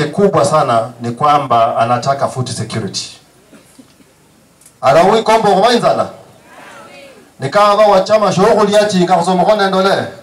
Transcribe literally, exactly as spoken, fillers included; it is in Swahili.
yake kubwa sana ni kwamba anataka food security. Alawi kombo kumainzana. Nikawa wa chama shughuli yachi ngakusoma kona ndole.